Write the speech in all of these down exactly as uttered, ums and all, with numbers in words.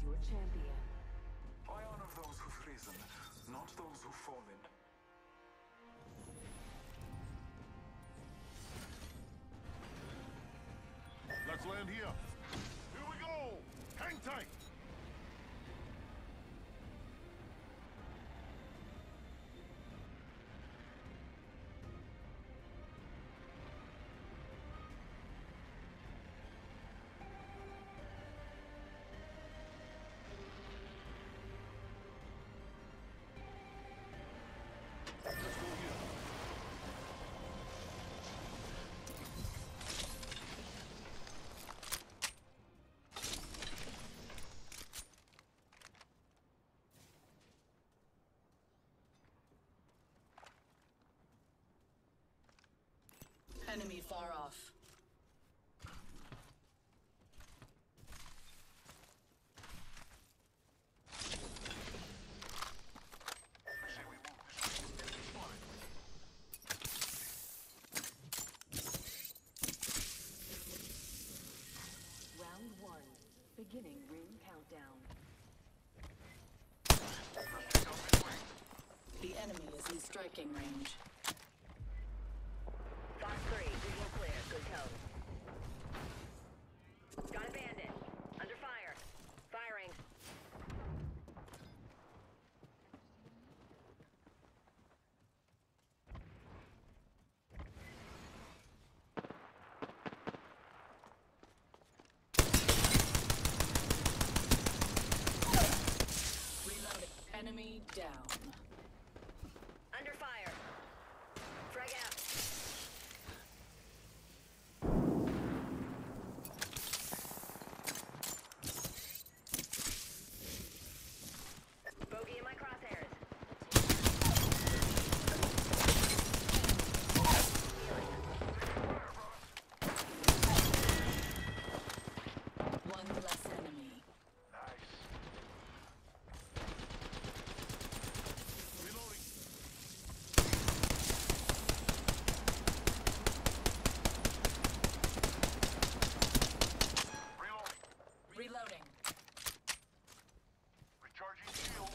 your champion. I honor those who've risen, not those who've fallen. Let's land here. Here we go! Hang tight! Let's go here. Enemy far off. Round one. Beginning ring countdown. The enemy is in striking range. Fox three, visual clear, good tone. Got a bandit. Under fire. Firing. Reloading. Enemy down. Under fire. Frag out. Bogey in my crosshairs. One less enemy. Nice. Reloading. Reloading. Reloading. Recharging shield.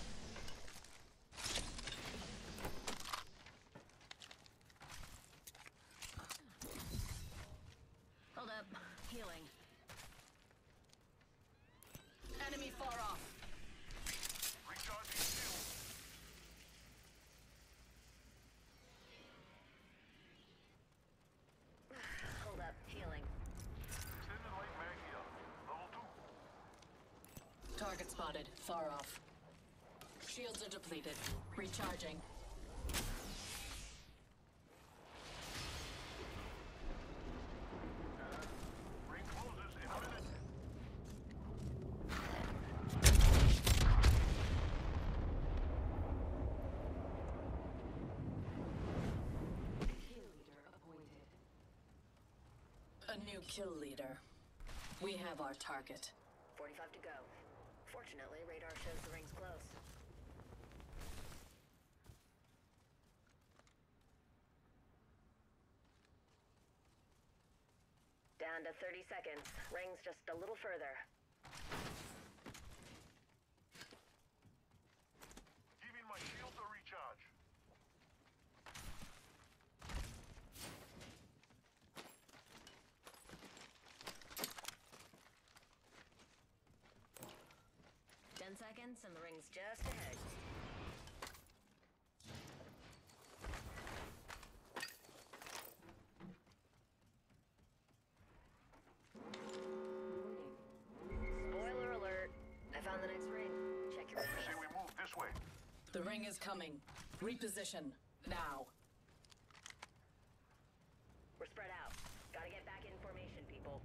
Hold up. Healing. Enemy far off. Recharging shield. Hold up. Healing. Extended light mag here. Level two. Target spotted. Far off. Shields are depleted. Recharging. Ring closes in a minute. Kill leader appointed. A new kill leader. We have our target. forty-five to go. Fortunately, radar shows the ring's close. Down to thirty seconds. Ring's just a little further. Giving my shield a recharge. Ten seconds and the ring's just ahead. Spoiler alert. I found the next ring. Check your Say we move this way. The ring is coming. Reposition. Now. We're spread out. Gotta get back in formation, people.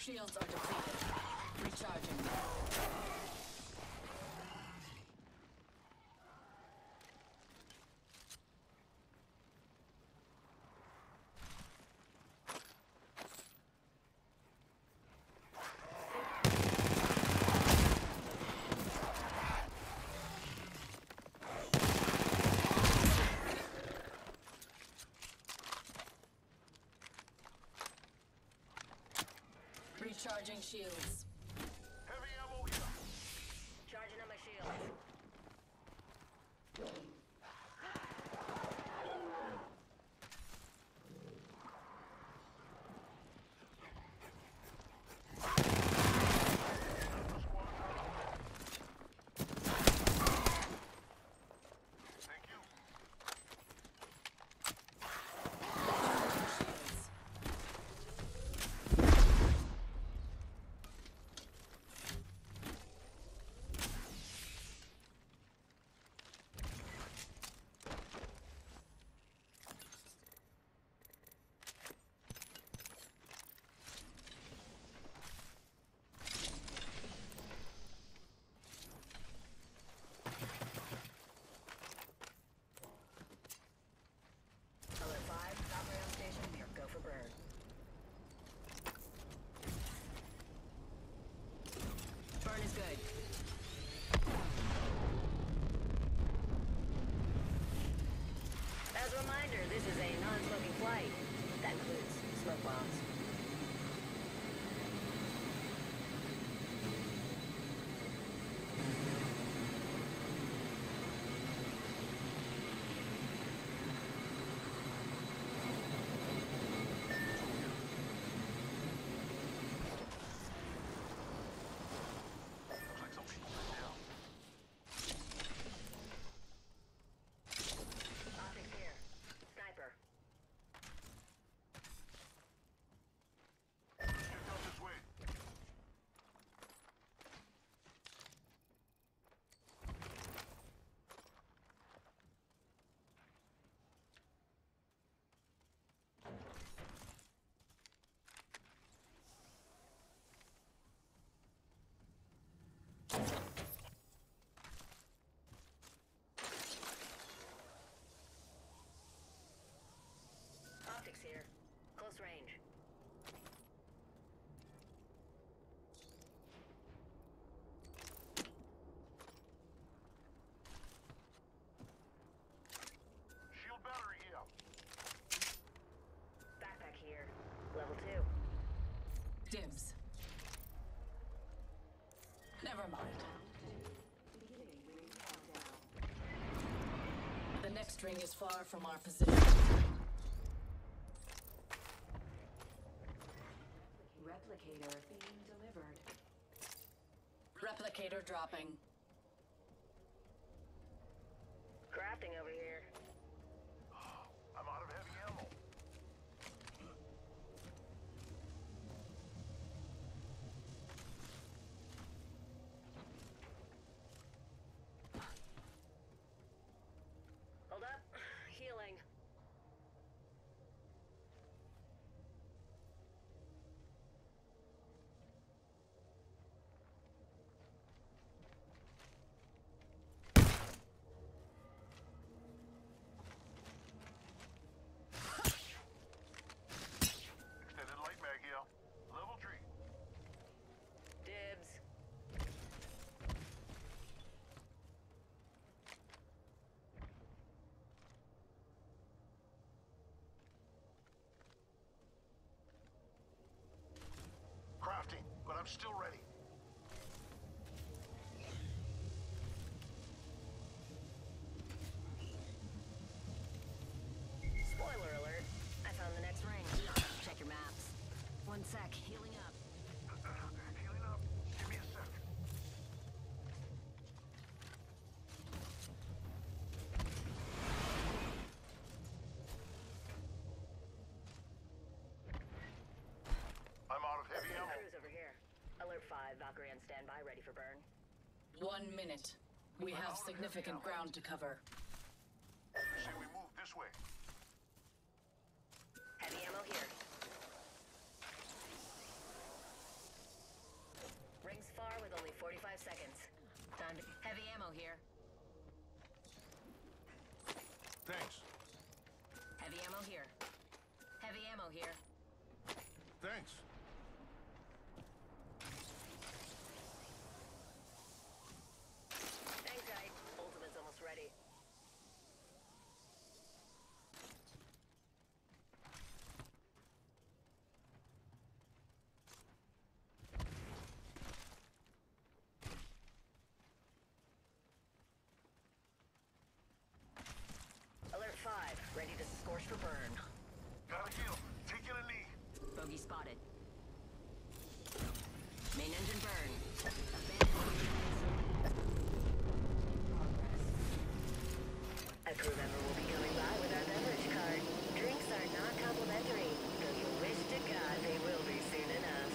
shields are depleted. Recharging. Recharging shields. Heavy ammo here. Charging on my shields. Thank you. Alert five, top rail station near Go for Burn. Burn is good. As a reminder, this is a non-smoking flight. That includes smoke bombs. Looks like some people went down. Optics here. Sniper. Let's get down this way. Optics here. Close range. Shield battery here. Backpack here. Level two. Dibs. Never mind. Beginning ring countdown. The next ring is far from our position. Replicator being delivered. Replicator dropping. Crafting over here. I'm out of heavy ammo. Hold up. Healing. Extended light mag here. Level three. Dibs. Crafting, but I'm still ready. Spoiler alert. I found the next ring. Check your maps. One sec. Healing up. Healing up. Give me a sec. I'm out of heavy ammo. Crews over here. Alert five. Valkyrie on standby, ready for burn. One minute. We have significant ground to cover. Say we move this way. Heavy ammo here. around. Heavy ammo here. Thanks. Heavy ammo here. Heavy ammo here. Thanks. Thanks, guys. Ultimate's almost ready. Alert five, ready to scorch for burn. Gotta heal. Taking a knee. Bogey spotted. Main engine burn. A crew member will be going by with our beverage card. Drinks are not complimentary, though you wish to God they will be soon enough.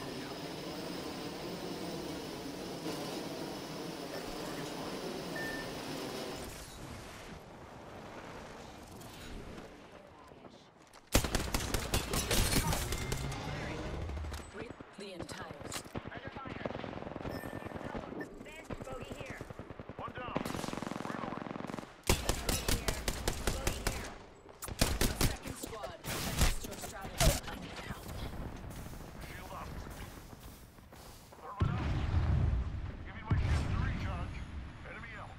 Re- the entires. Under fire. Ben, bogey here. One down. Reloading. Bogey here. Bogey here. Second squad. Adjust your strategy. I need help. Shield up. Thermite out. Give me my shield to recharge. Enemy out.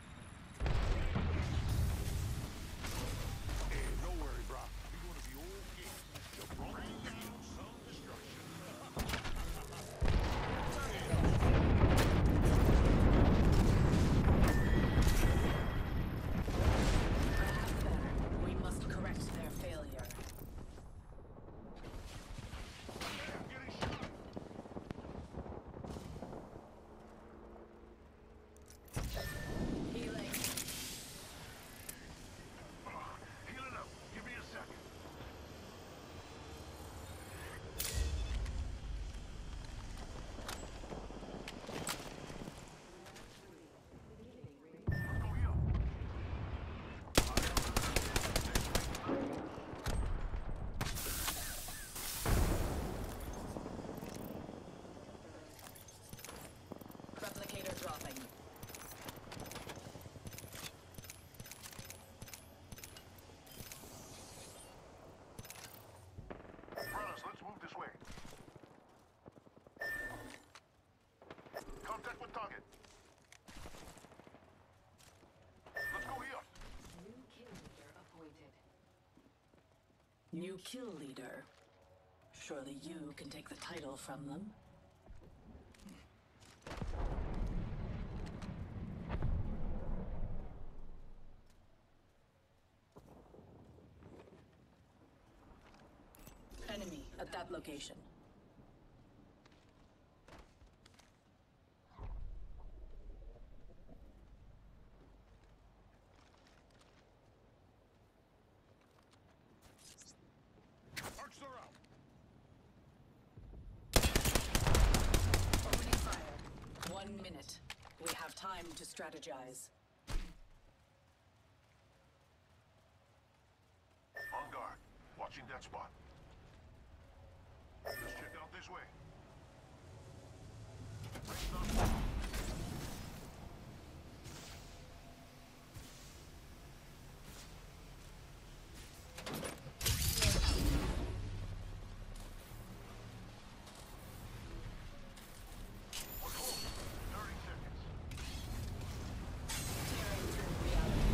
Hey, no worry, bro. You're gonna be okay. You brought me down some destruction. Perhaps better. We must correct their failure. I'm getting shot. Healing. Healing up. Give me a second. Let's go here. Replicator dropping. Brothers, let's move this way. Contact with target. Let's go here. New kill leader appointed. New kill leader. Surely you can take the title from them. Enemy at that location. Arcs are out. Opening fire. One minute. We have time to strategize. On guard. Watching that spot. Let's check out this way. Rings on. We're close. thirty seconds. Tearing through reality.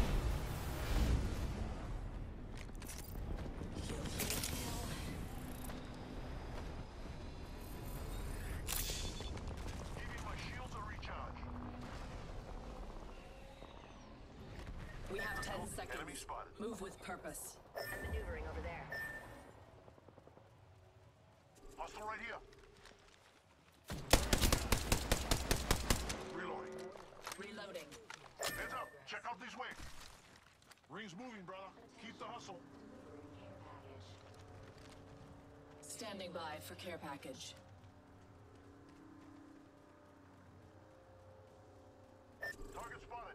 Kill, kill, kill. Giving my shields a recharge. We have ten seconds. Enemy spotted. Move with purpose. I'm maneuvering over there. Hostile right here. Reloading. Reloading. Heads up. Check out this way. Ring's moving, brother. Keep the hustle. Care package. Standing by for care package. Target spotted.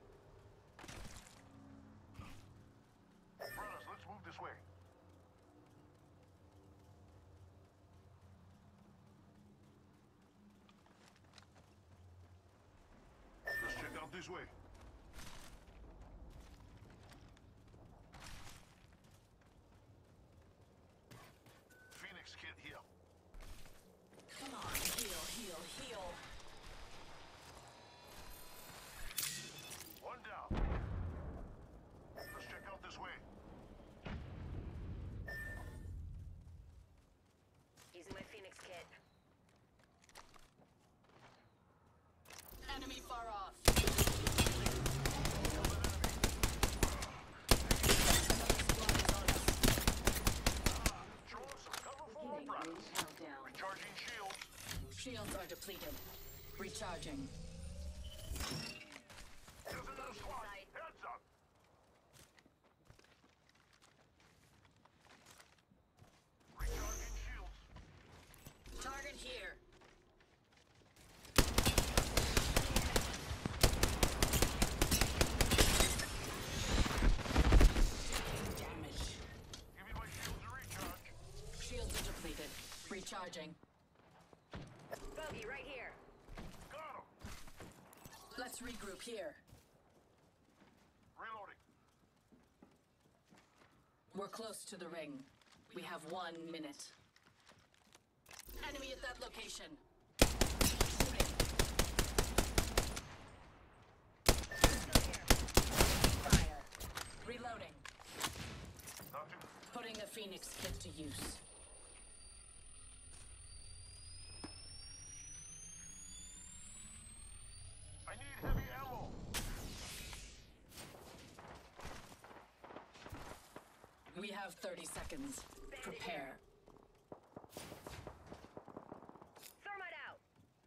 Brothers, let's move this way. Let's check this way. Phoenix kit here. Come on, heal, heal, heal. One down. Let's check out this way. Using my Phoenix kit. Enemy far off. Throwing some cover for our Beginning brothers. ring countdown. Recharging shields. Shields are depleted. Recharging. There's another squad. Heads up. Recharging shields. Target here. Damage. Give me my shields to recharge. Shields are depleted. Recharging. Bogey, right here. Got him. Let's regroup here. Reloading. We're close to the ring. We have one minute. Enemy at that location. Shooting. Fire. Reloading. Nothing. Putting a Phoenix kit to use. I need heavy ammo. We have thirty seconds. Prepare. Thermite out.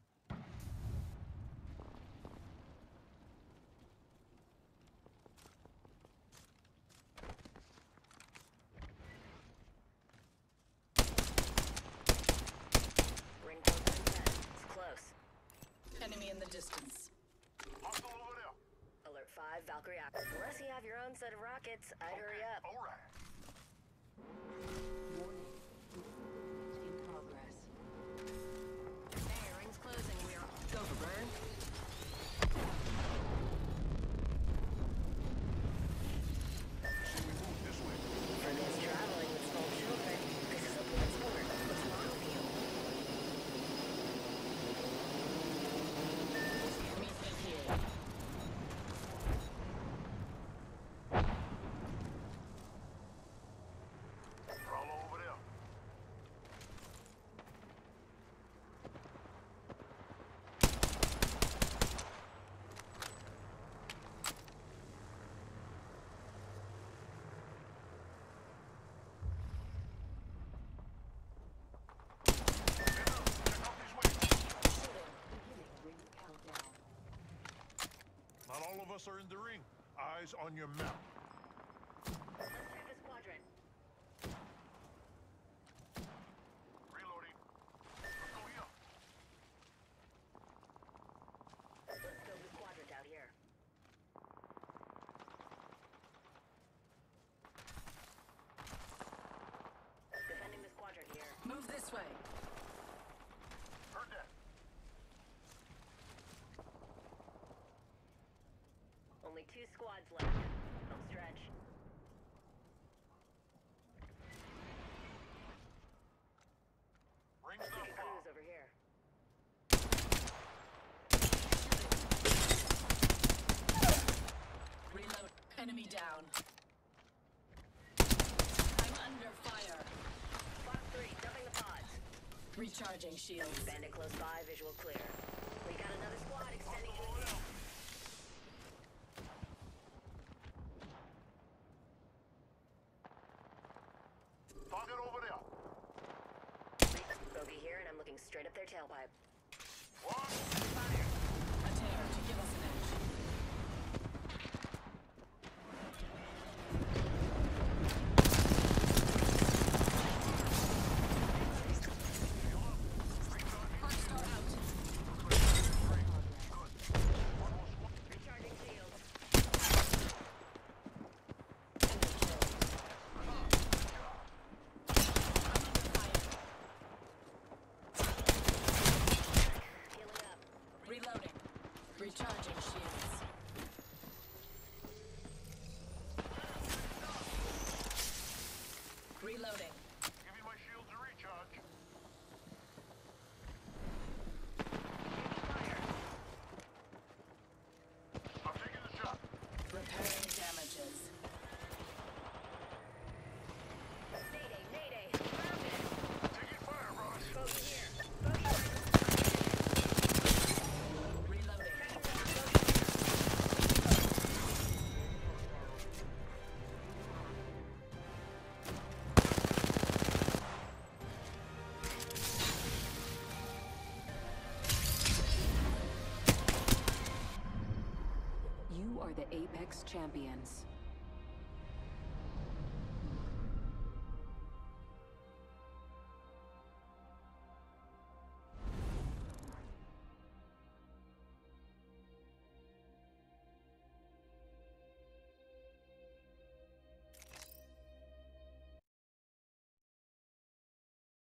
Ring close on ten. It's close. Enemy in the distance. Hostile over there. Alert five, Valkyrie out. Unless you have your own set of rockets, I'd hurry up. All right. Warning. In progress. Hey, ring's closing. We're go for burn. Should we move this way? For those traveling with small children, this is a blood sport. What's wrong with you? Meet me here. Prowler over there. Check out this way. Beginning ring countdown. Not all of us are in the ring. Eyes on your map. Let's check this quadrant. Reloading. Let's go here. Let's go this quadrant out here. Defending this quadrant here. Move this way. Heard that. Only two squads left. Don't stretch. Ring's not Two far. crews over here. Reload. Enemy down. I'm under fire. Fox three, dumping the pods. Recharging shields. Bandit close by, visual clear. We got another squad extending to Over the there. Target over there. Bogey here, and I'm looking straight up their tailpipe. What? Fire! A tear to give us an edge. Arc star out. the Apex Champions.